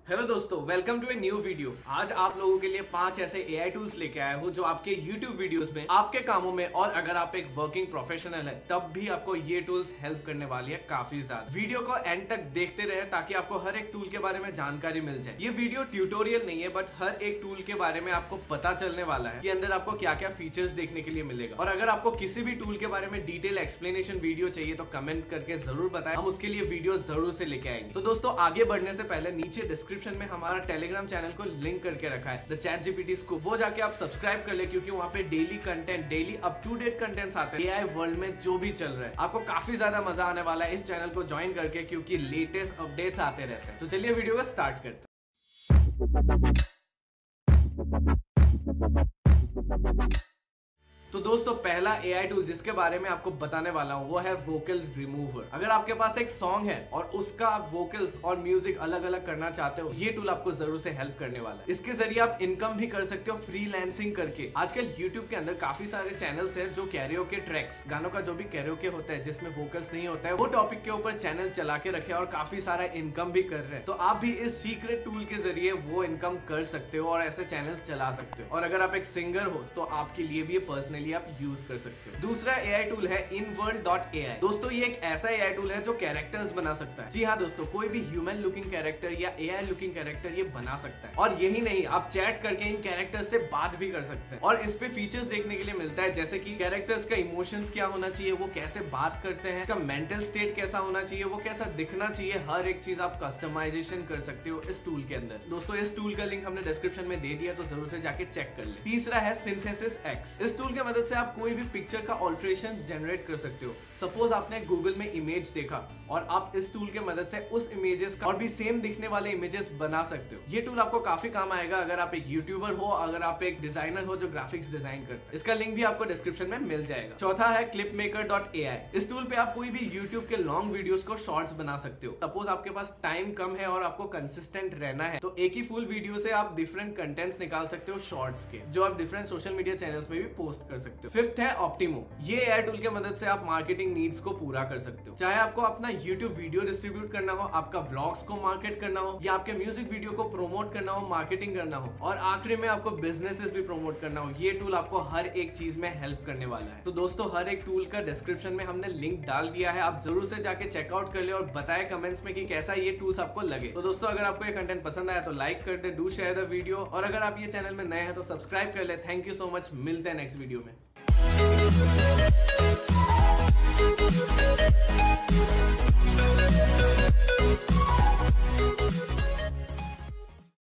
Hello दोस्तों, welcome to a new video. आज आप लोगों के लिए 5 ऐसे एआई टूल्स लेके आया हूँ जो आपके YouTube वीडियोस में, आपके कामों में, और अगर आप एक वर्किंग प्रोफेशनल है तब भी आपको ये टूल्स हेल्प करने वाली है काफी ज्यादा। वीडियो को एंड तक देखते रहे ताकि आपको हर एक टूल के बारे में जानकारी मिल जाए। ये वीडियो ट्यूटोरियल नहीं है, बट हर एक टूल के बारे में आपको पता चलने वाला है कि अंदर आपको क्या क्या फीचर्स देखने के लिए मिलेगा। और अगर आपको किसी भी टूल के बारे में डिटेल एक्सप्लेनेशन वीडियो चाहिए तो कमेंट करके जरूर बताएं, हम उसके लिए वीडियो जरूर से लेके आएंगे। तो दोस्तों, आगे बढ़ने से पहले नीचे डिस्क्रिप्शन में हमारा टेलीग्राम चैनल को लिंक करके रखा है, द चैट जीपीटी स्कूप। वो जाके आप सब्सक्राइब कर ले, क्योंकि वहाँ पे daily content, daily up to date contents आते हैं एआई वर्ल्ड में जो भी चल रहा है। आपको काफी ज्यादा मजा आने वाला है इस चैनल को ज्वाइन करके, क्योंकि लेटेस्ट अपडेट्स आते रहते हैं। तो चलिए वीडियो को स्टार्ट करते हैं। तो दोस्तों, पहला एआई टूल जिसके बारे में आपको बताने वाला हूँ वो है वोकल रिमूवर। अगर आपके पास एक सॉन्ग है और उसका वोकल्स और म्यूजिक अलग अलग करना चाहते हो, ये टूल आपको जरूर से हेल्प करने वाला है। इसके जरिए आप इनकम भी कर सकते हो फ्रीलांसिंग करके। आजकल यूट्यूब के अंदर काफी सारे चैनल्स है जो कैरियोके ट्रैक्स, गानों का जो भी कैरियोके होता है जिसमें वोकल्स नहीं होता है, वो टॉपिक के ऊपर चैनल चला के रखे और काफी सारा इनकम भी कर रहे हैं। तो आप भी इस सीक्रेट टूल के जरिए वो इनकम कर सकते हो और ऐसे चैनल चला सकते हो। और अगर आप एक सिंगर हो तो आपके लिए भी पर्सनली आप यूज कर सकते हो। दूसरा एआई टूल है inworld.ai। दोस्तों, ये एक ऐसा एआई टूल है जो कैरेक्टर्स बना सकता है। जी हाँ दोस्तों, कोई भी ह्यूमन लुकिंग कैरेक्टर या एआई लुकिंग कैरेक्टर ये बना सकता है। और यही नहीं, आप चैट करके इन कैरेक्टर्स से बात भी कर सकते हैं। और इस पे फीचर्स देखने के लिए मिलता है, जैसे कि कैरेक्टर्स का इमोशंस क्या होना चाहिए, वो कैसे बात करते हैं, उसका मेंटल स्टेट कैसा होना चाहिए, वो कैसा दिखना चाहिए, हर एक चीज आप कस्टमाइजेशन कर सकते हो इस टूल के अंदर। दोस्तों, इस टूल का लिंक हमने डिस्क्रिप्शन में दे दिया, तो जरूर से जाके चेक कर ले। तीसरा है सिंथेसिस एक्स। इस टूल की मदद से आप कोई भी पिक्चर का ऑल्ट्रेशन जनरेट कर सकते हो। सपोज आपने गूगल में इमेज देखा और आप इस टूल के मदद से उस इमेजेस का और भी सेम दिखने वाले इमेजेस बना सकते हो। ये टूल आपको काफी काम आएगा अगर आप एक यूट्यूबर हो, अगर आप एक डिजाइनर हो जो ग्राफिक्स डिजाइन करता है। इसका लिंक भी आपको डिस्क्रिप्शन में मिल जाएगा। चौथा है clipmaker.ai। इस टूल पे आप कोई भी यूट्यूब के लॉन्ग वीडियोस को शॉर्ट्स बना सकते हो। सपोज आपके पास टाइम कम है और आपको कंसिस्टेंट रहना है, तो एक ही फुल वीडियो से आप डिफरेंट कंटेंट्स निकाल सकते हो शॉर्ट्स के, जो आप डिफरेंट सोशल मीडिया चैनल्स में भी पोस्ट कर सकते हो। फिफ्थ है ऑप्टिमो। ये एआई टूल के मदद से आप मार्केटिंग नीड्स को पूरा कर सकते हो। चाहे आपको अपना यूट्यूब वीडियो डिस्ट्रीब्यूट करना हो, आपका व्लॉग्स को मार्केट करना हो, या आपके म्यूजिक वीडियो को प्रमोट करना हो, मार्केटिंग करना हो, और आखिरी में आपको बिजनेसेस भी प्रमोट करना हो, ये टूल आपको हर एक चीज में हेल्प करने वाला है। तो दोस्तों, हर एक टूल का डिस्क्रिप्शन में हमने लिंक डाल दिया है, आप जरूर से जाके चेकआउट कर ले और बताए कमेंट्स में कि कैसा ये टूल्स आपको लगे। तो दोस्तों, अगर आपको ये कंटेंट पसंद आया तो लाइक कर दे, डू शेयर द वीडियो, और अगर आप ये चैनल में नए हैं तो सब्सक्राइब कर ले। थैंक यू सो मच, मिलते हैं नेक्स्ट वीडियो में।